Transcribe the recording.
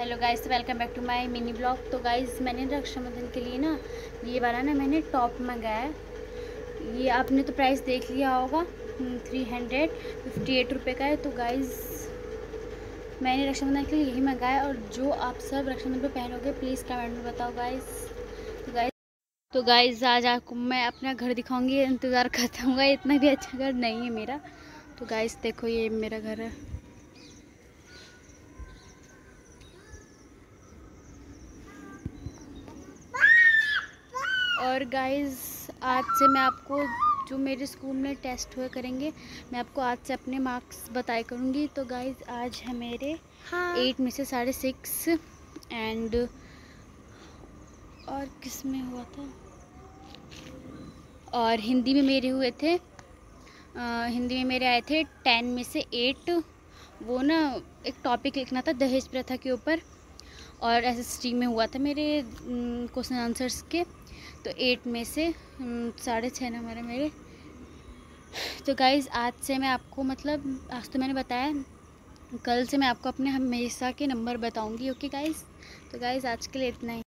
Hello guys, welcome back to my mini blog. तो guys मैंने रक्षाबंधन के लिए ना ये वाला ना मैंने टॉप मंगाया है। ये आपने तो प्राइस देख लिया होगा, 358 रुपये का है। तो गाइस मैंने रक्षाबंधन के लिए यही मंगाया, और जो आप सब रक्षाबंधन पे पहनोगे प्लीज़ कमेंट में बताओ गाइस। तो गाइस आज आपको मैं अपना घर दिखाऊंगी, इंतज़ार करता हूँ। इतना भी अच्छा घर नहीं है मेरा। तो गाइस देखो, ये मेरा घर है। और गाइस आज से मैं आपको जो मेरे स्कूल में टेस्ट हुए करेंगे, मैं आपको आज से अपने मार्क्स बताया करूँगी। तो गाइस आज है मेरे 8 में से 6.5। एंड और किस में हुआ था, और हिंदी में मेरे हुए थे, हिंदी में मेरे आए थे 10 में से 8। वो ना एक टॉपिक लिखना था दहेज प्रथा के ऊपर, और एसएसटी में हुआ था मेरे क्वेश्चन आंसर्स के। तो 8 में से 6.5 नंबर है मेरे। तो गाइज़ आज से मैं आपको, मतलब आज तो मैंने बताया, कल से मैं आपको अपने हमेशा के नंबर बताऊंगी। ओके गाइज़, तो गाइज़ आज के लिए इतना ही।